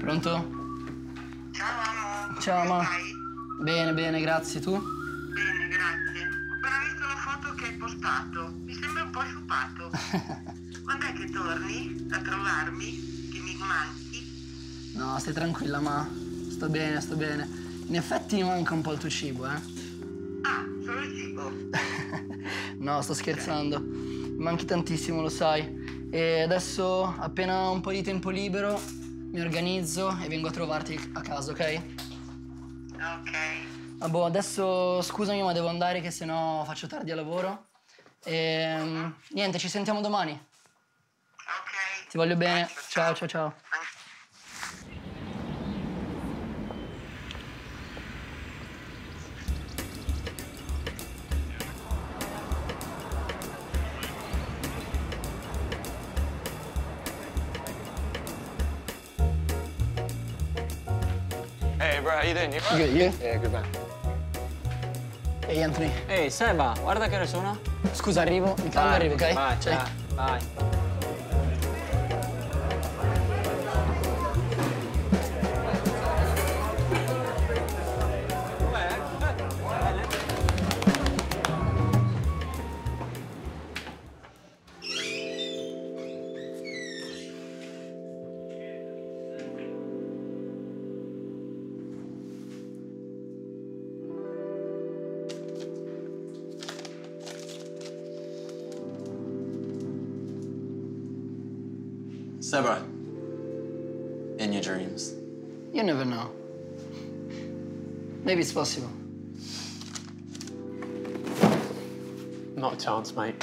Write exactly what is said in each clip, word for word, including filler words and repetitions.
Pronto? Ciao amo. Ciao Come ma. stai? Bene, bene, grazie. Tu? Bene, grazie. Ho appena visto la foto che hai postato. Mi sembra un po' sciupato. Quando è che torni a trovarmi? Che mi manchi? No, stai tranquilla, ma. Sto bene, sto bene. In effetti mi manca un po' il tuo cibo, eh. Ah, solo il cibo. No, sto scherzando. Mi manchi tantissimo, lo sai. E adesso, appena ho un po' di tempo libero, mi organizzo e vengo a trovarti a casa, ok? Ok. Ah, boh, adesso scusami, ma devo andare che sennò faccio tardi al lavoro. E niente, ci sentiamo domani. Ok. Ti voglio bene. Bacio, Ciao, ciao, ciao. Hey, bro, how you doing? You You good, you? Yeah, good man. Ehi, Anthony. Ehi, Seba, guarda che ore sono. Scusa, arrivo. Mi cambio e arrivo, ok? Vai, Dai. ciao, vai. Seba, in your dreams. You never know. Maybe it's possible. Not a chance, mate.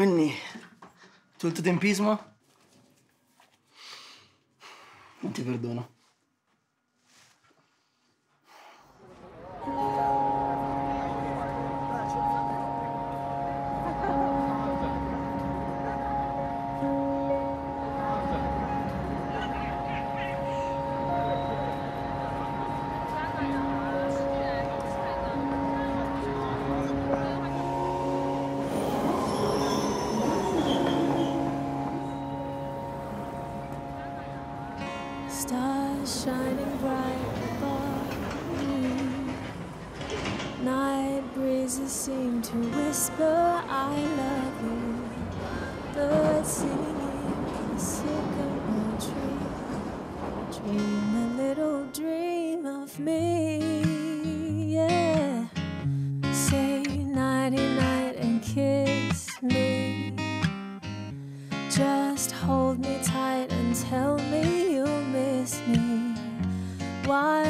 Quindi, tutto tempismo? Non ti perdono. Stars shining bright above me. Night breezes seem to whisper, I love you. Birds singing in the sycamore tree. Dream a little dream of me, yeah. Say nighty-night and kiss me. Just hold me tight and tell me you'll miss me. Why